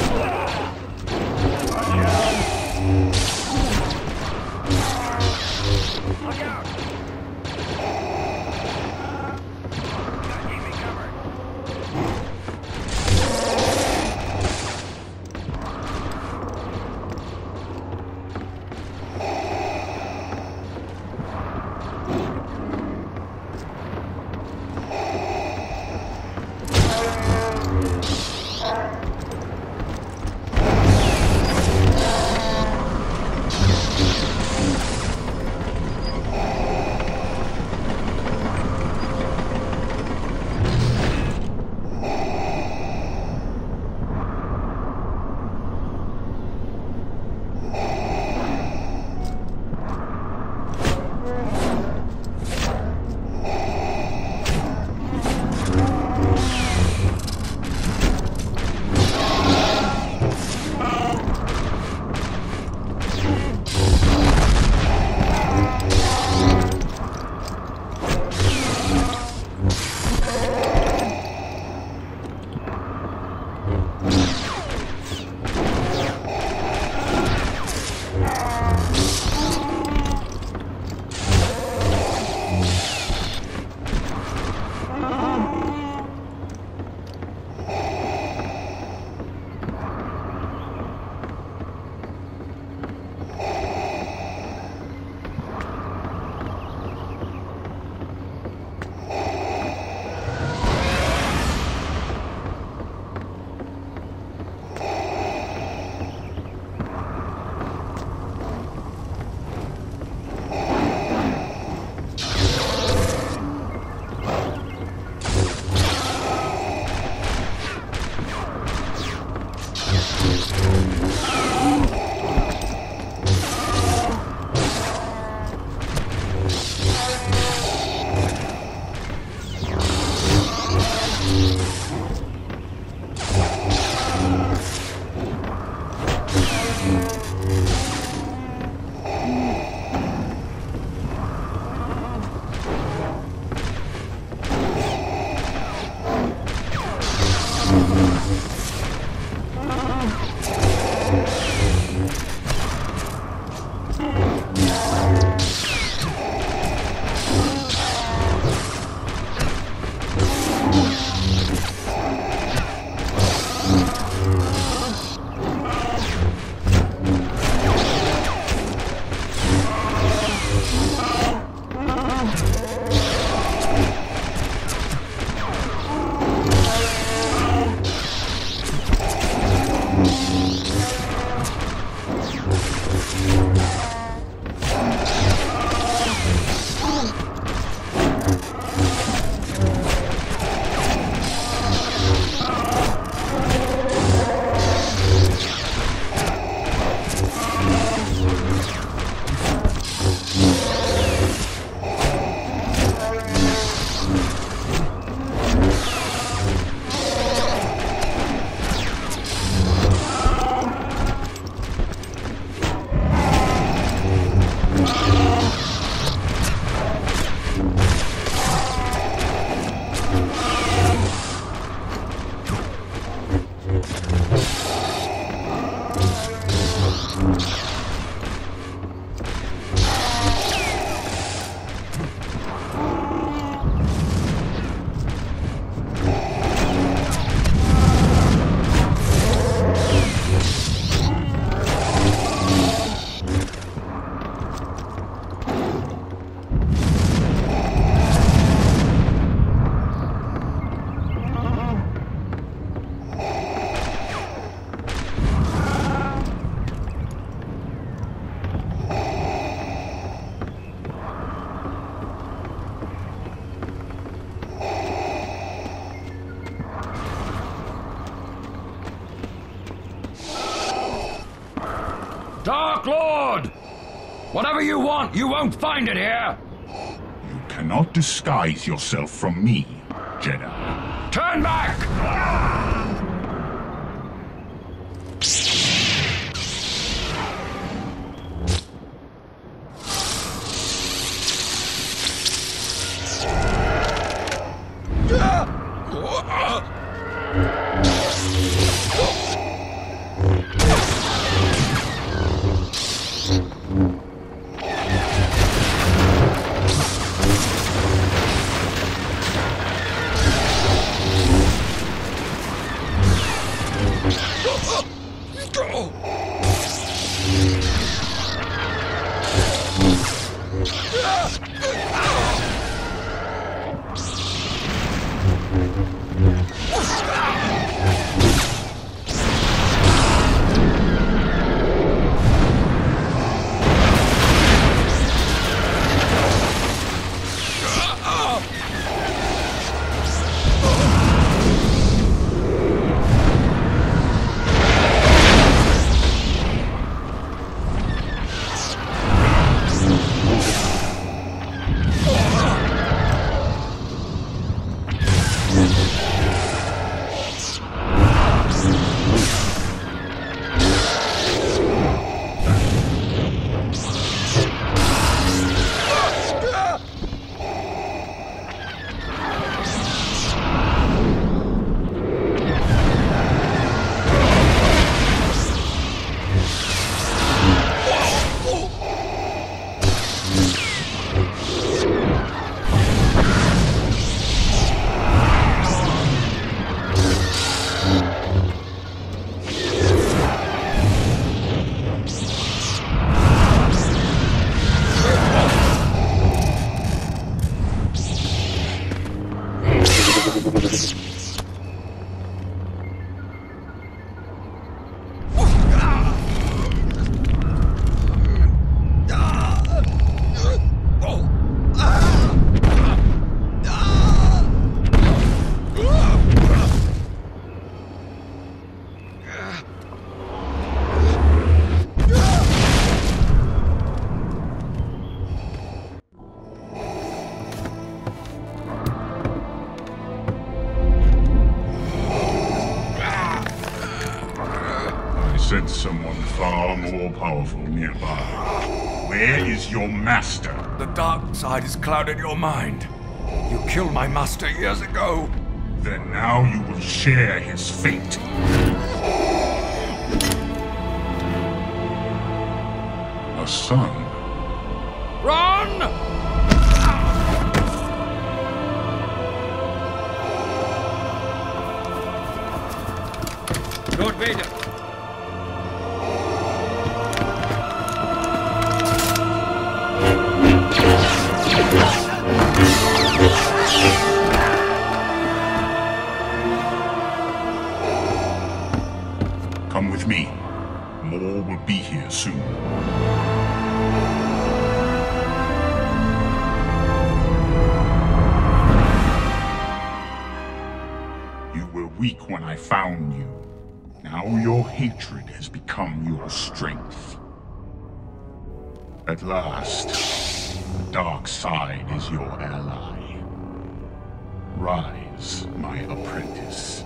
Look out! Keep me covered. Dark Lord! Whatever you want, you won't find it here! You cannot disguise yourself from me, Jedi. Turn back! Sense someone far more powerful nearby. Where is your master? The dark side has clouded your mind. You killed my master years ago. Then now you will share his fate. A son. Run! Lord Vader. Come with me. More will be here soon. You were weak when I found you. Now your hatred has become your strength. At last, the dark side is your ally. Rise, my apprentice.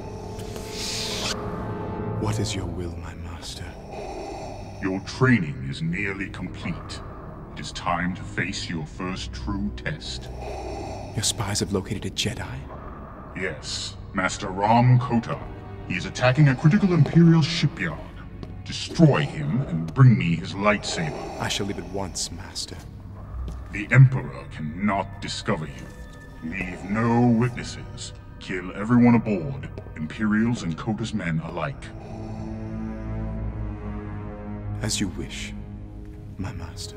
What is your will, my master? Your training is nearly complete. It is time to face your first true test. Your spies have located a Jedi? Yes, Master Rom Kota. He is attacking a critical Imperial shipyard. Destroy him and bring me his lightsaber. I shall leave at once, master. The Emperor cannot discover you. Leave no witnesses. Kill everyone aboard, Imperials and Kota's men alike. As you wish, my master.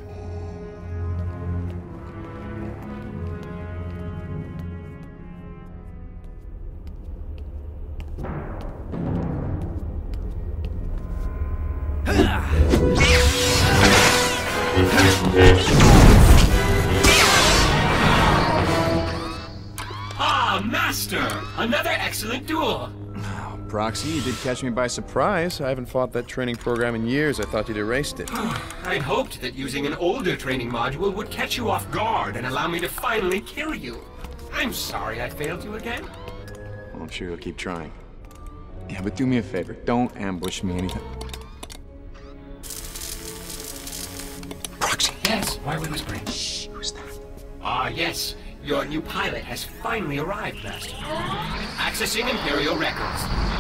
Ah, Master! Another excellent duel! Proxy, you did catch me by surprise. I haven't fought that training program in years. I thought you'd erased it. I'd hoped that using an older training module would catch you off guard and allow me to finally kill you. I'm sorry I failed you again. Well, I'm sure you'll keep trying. Yeah, but do me a favor. Don't ambush me anytime. Proxy. Yes, why are we whispering? Shh, who's that? Ah, yes. Your new pilot has finally arrived, Master. Accessing Imperial records.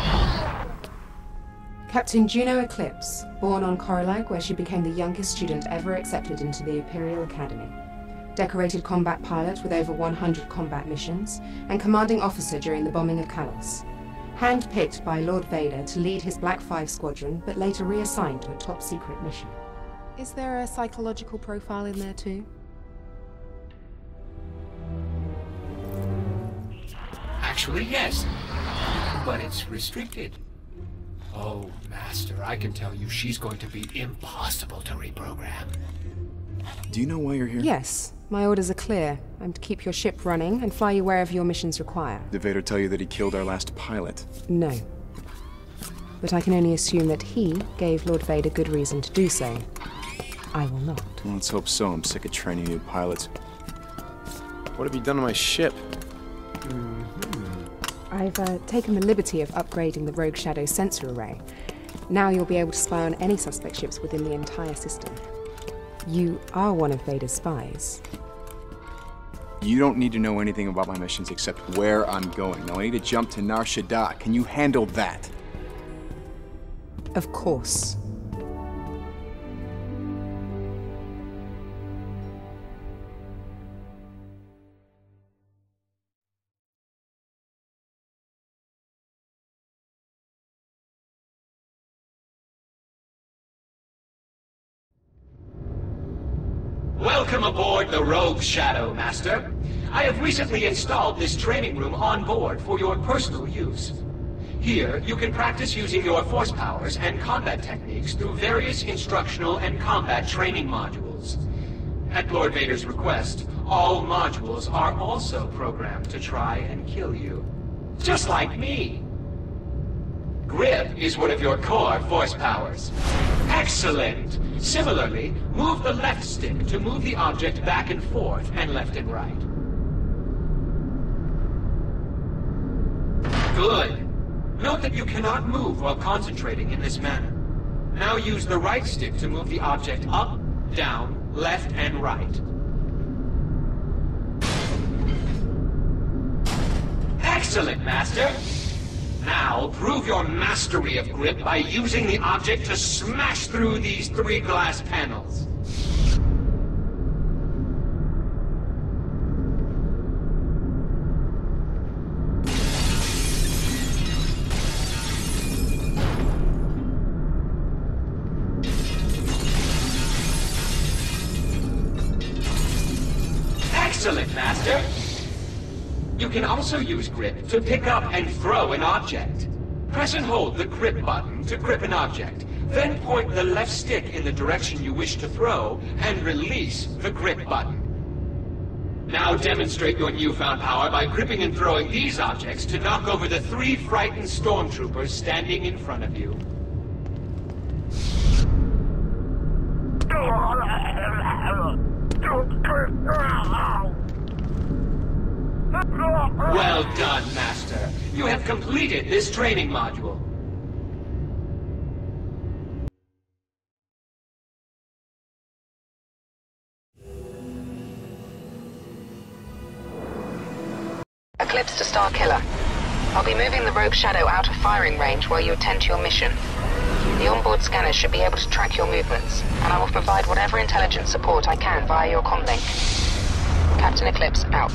Captain Juno Eclipse, born on Korrilag, where she became the youngest student ever accepted into the Imperial Academy. Decorated combat pilot with over 100 combat missions, and commanding officer during the bombing of Kalos. Handpicked by Lord Vader to lead his Black 5 squadron, but later reassigned to a top-secret mission. Is there a psychological profile in there too? Actually, yes. But it's restricted. Oh, Master, I can tell you she's going to be impossible to reprogram. Do you know why you're here? Yes. My orders are clear. I'm to keep your ship running and fly you wherever your missions require. Did Vader tell you that he killed our last pilot? No. But I can only assume that he gave Lord Vader good reason to do so. I will not. Well, let's hope so. I'm sick of training new pilots. What have you done to my ship? I've taken the liberty of upgrading the Rogue Shadow sensor array. Now you'll be able to spy on any suspect ships within the entire system. You are one of Vader's spies. You don't need to know anything about my missions except where I'm going. Now I need to jump to Nar Shaddaa. Can you handle that? Of course. Welcome aboard the Rogue Shadow, Master. I have recently installed this training room on board for your personal use. Here, you can practice using your force powers and combat techniques through various instructional and combat training modules. At Lord Vader's request, all modules are also programmed to try and kill you. Just like me. Grip is one of your core force powers. Excellent! Similarly, move the left stick to move the object back and forth and left and right. Good. Note that you cannot move while concentrating in this manner. Now use the right stick to move the object up, down, left, and right. Excellent, Master! Now, prove your mastery of grip by using the object to smash through these 3 glass panels. Excellent, Master! You can also use grip to pick up and throw an object. Press and hold the grip button to grip an object, then point the left stick in the direction you wish to throw, and release the grip button. Now demonstrate your newfound power by gripping and throwing these objects to knock over the 3 frightened stormtroopers standing in front of you. Well done, Master. You have completed this training module. Eclipse to Star Killer. I'll be moving the Rogue Shadow out of firing range while you attend to your mission. The onboard scanners should be able to track your movements, and I will provide whatever intelligence support I can via your comlink. Captain Eclipse, out.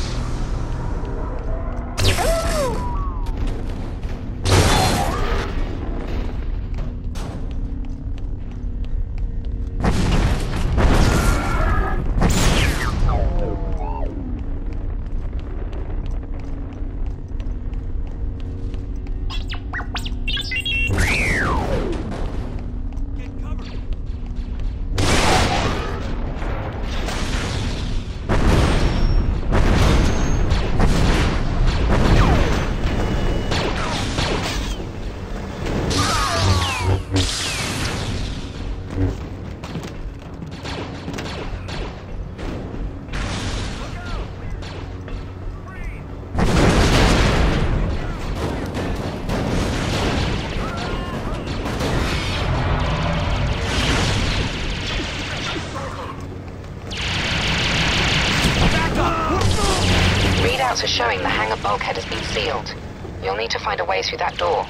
Readouts are showing the hangar bulkhead has been sealed. You'll need to find a way through that door.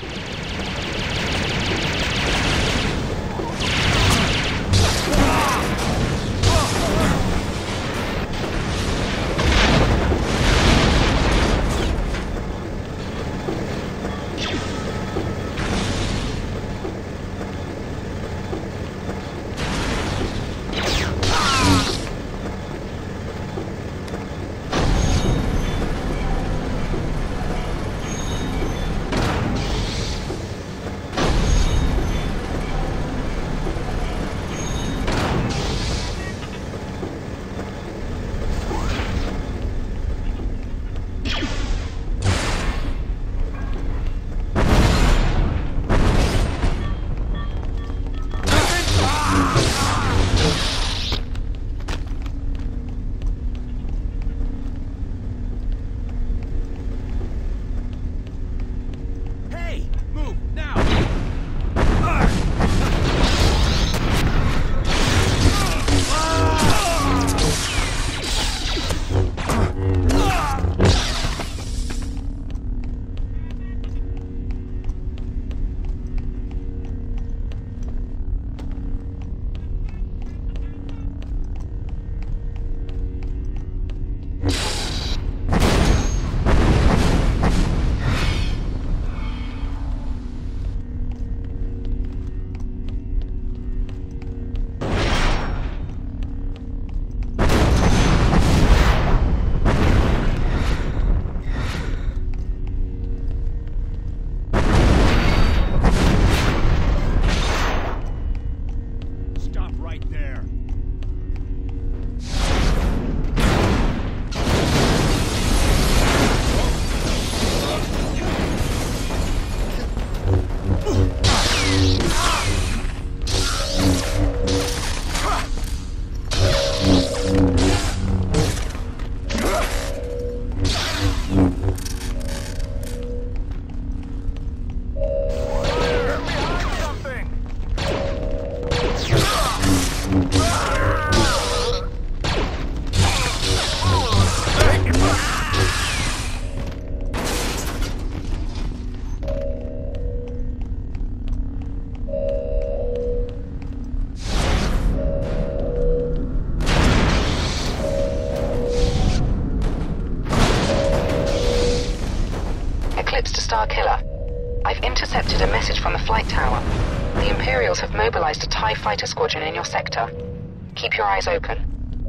Starkiller. I've intercepted a message from the flight tower. The Imperials have mobilized a TIE fighter squadron in your sector. Keep your eyes open.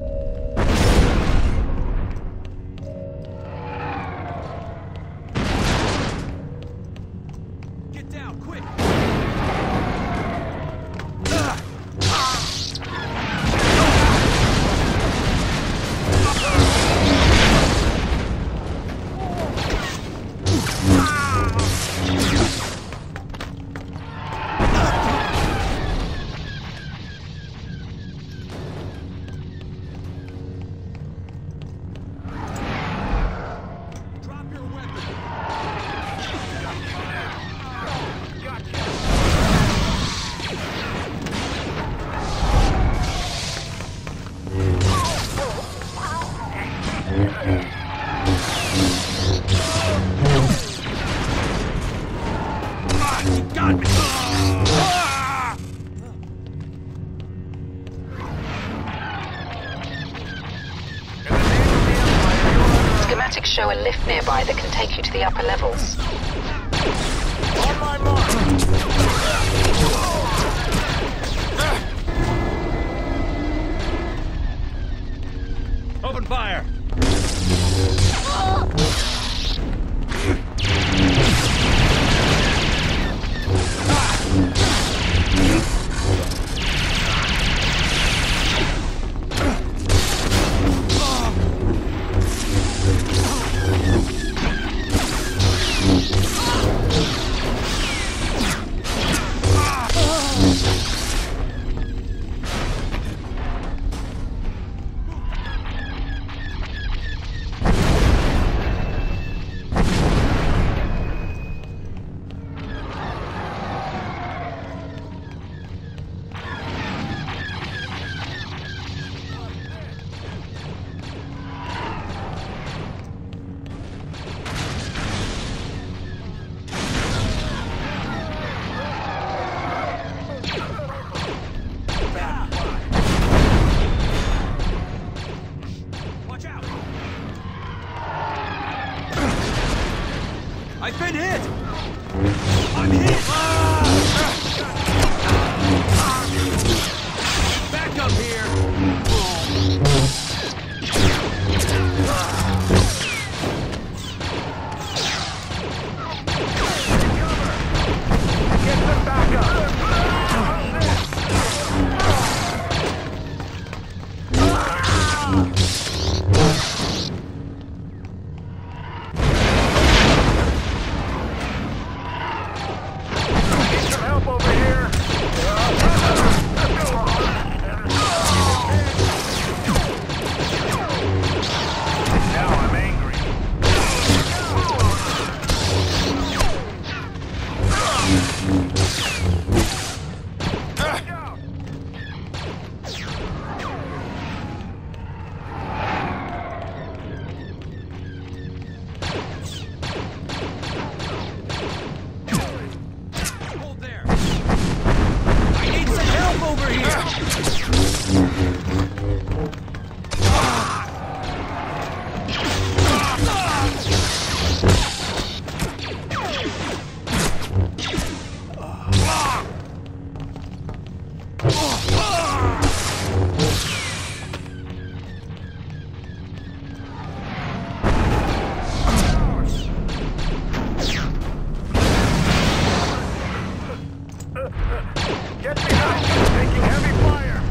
Get down, quick! Schematics show a lift nearby that can take you to the upper levels. On my mark! Open fire! I've been hit! I'm hit! Back up here! Get them back up! Get behind you, taking heavy fire!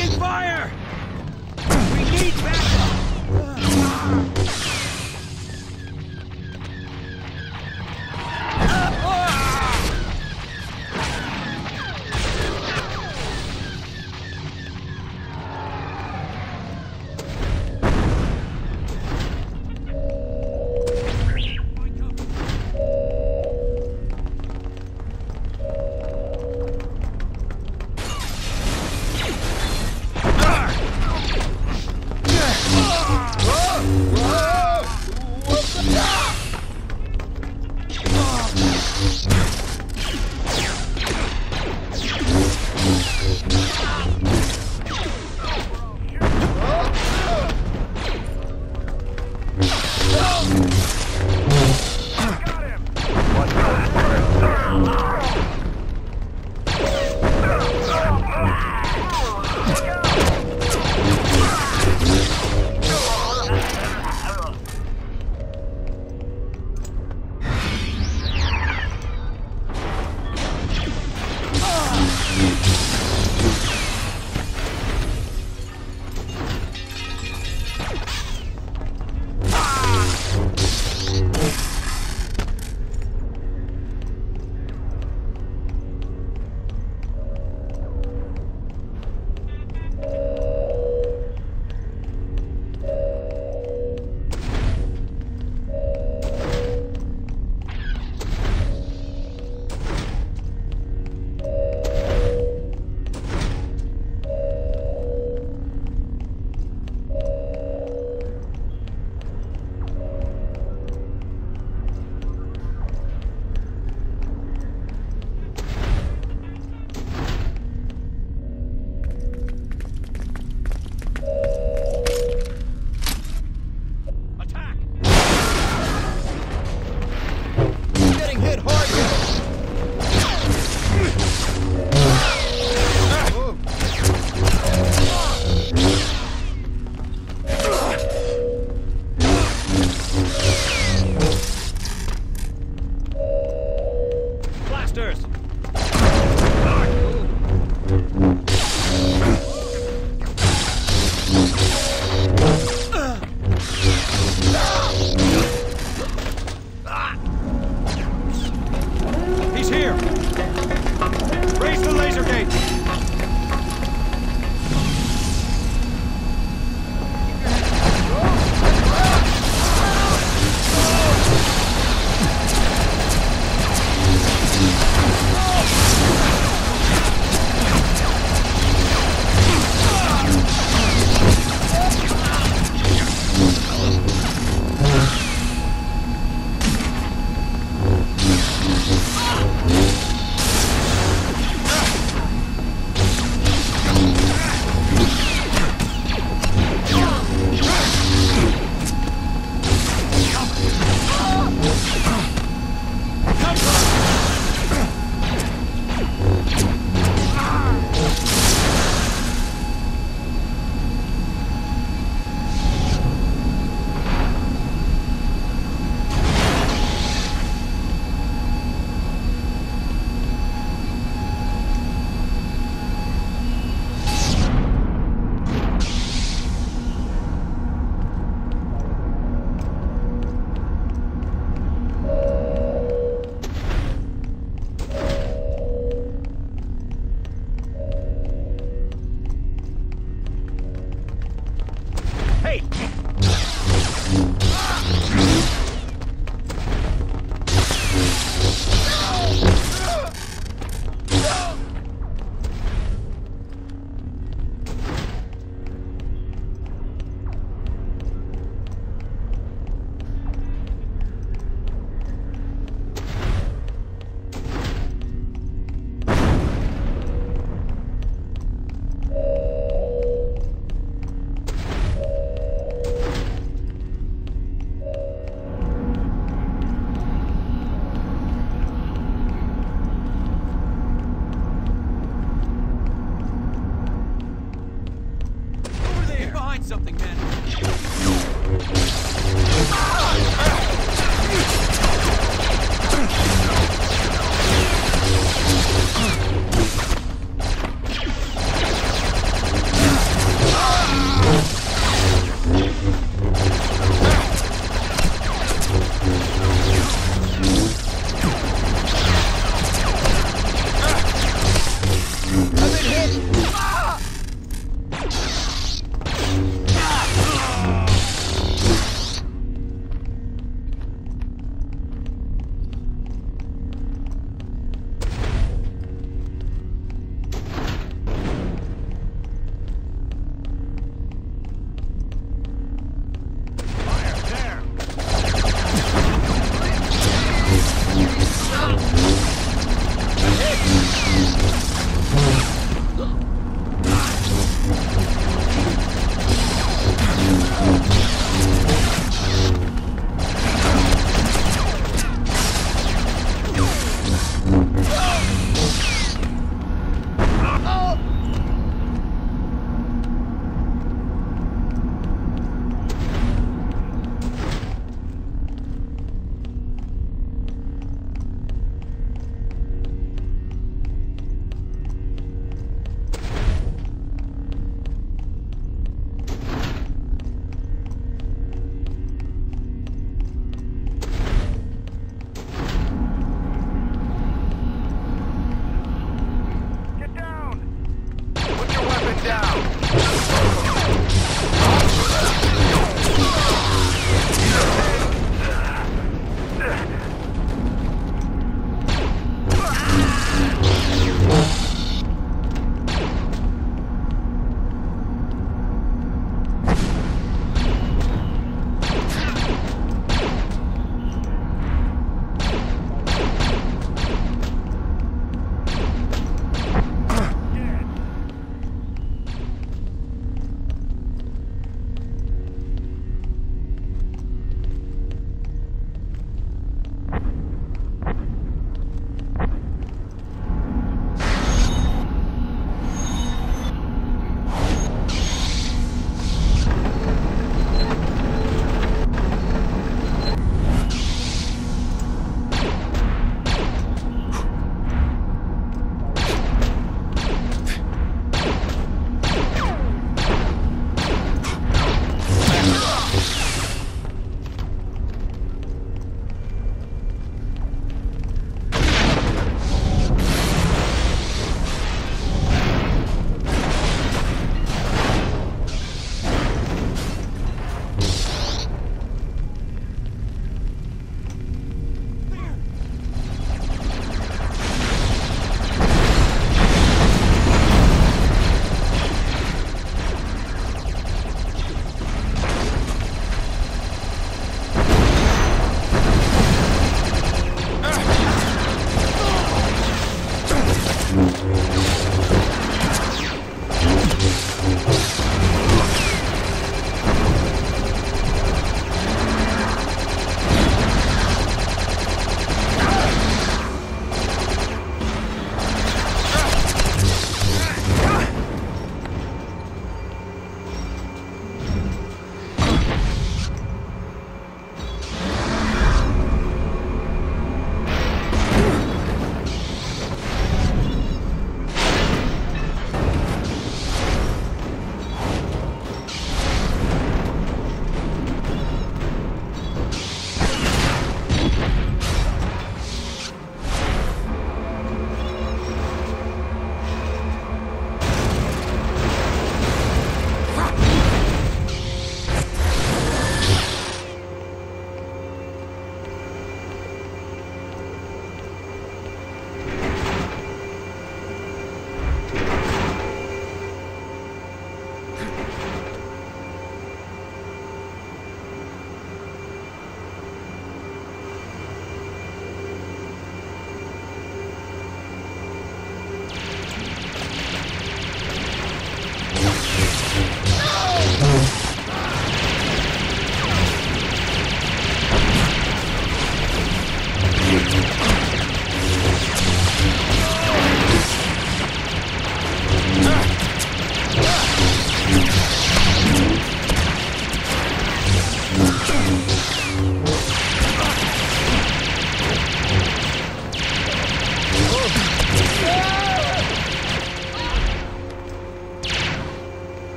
taking fire! We need backup!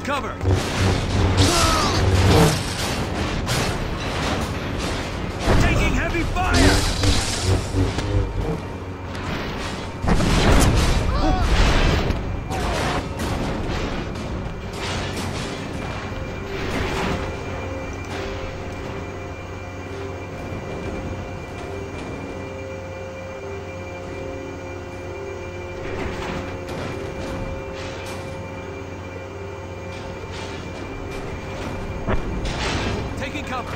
cover! Taking heavy fire! Taking cover!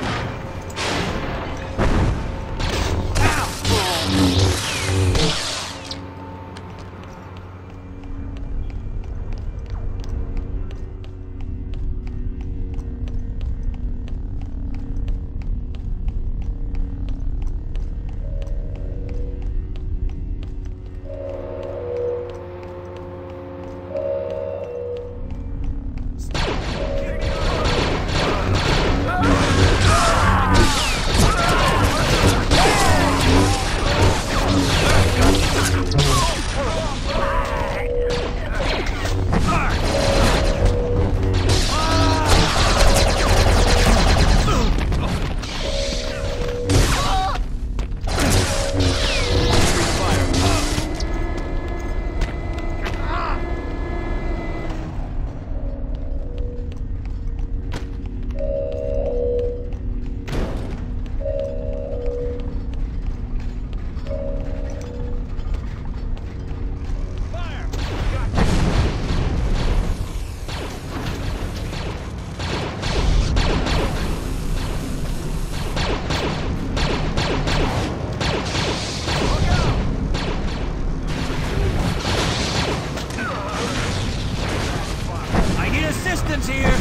Assistance here!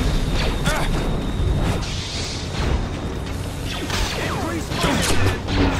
Increase fire!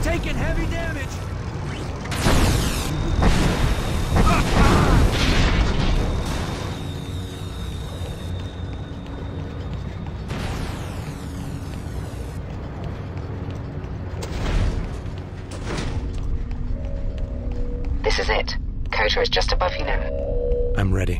taking heavy damage! This is it. Kota is just above you now. I'm ready.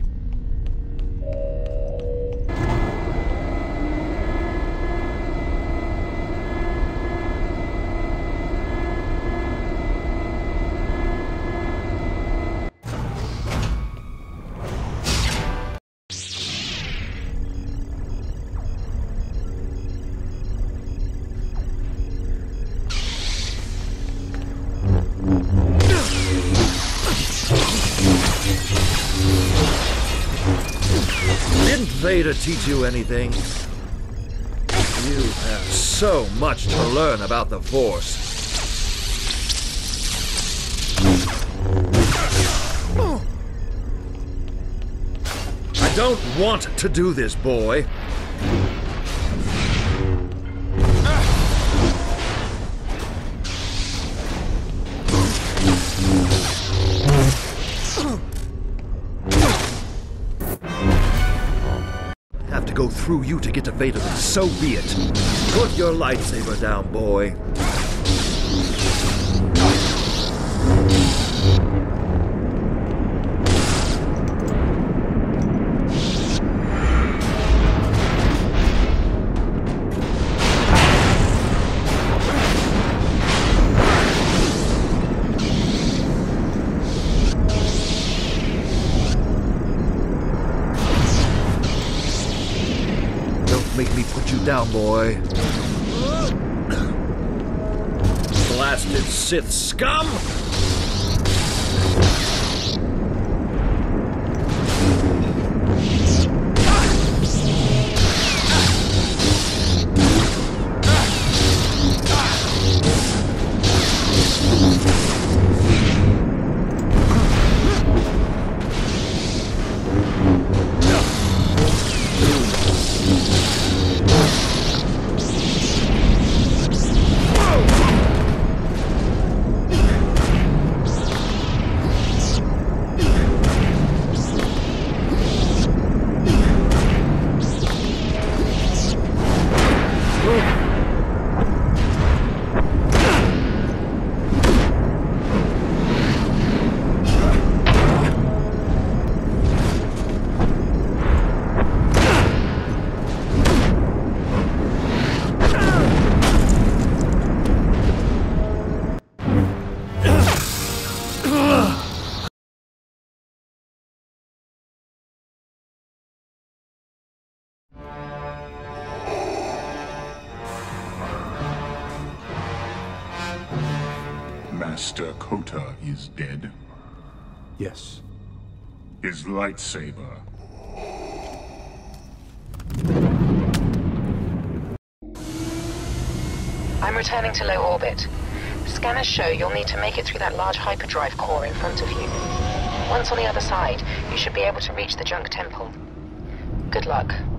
Didn't Vader teach you anything? You have so much to learn about the Force. I don't want to do this, boy. Have to go through you to get to Vader, then so be it. Put your lightsaber down, boy. Make me put you down, boy. Blasted Sith scum! Master Kota is dead. Yes. His lightsaber. I'm returning to low orbit. Scanners show you'll need to make it through that large hyperdrive core in front of you. Once on the other side, you should be able to reach the Junk Temple. Good luck.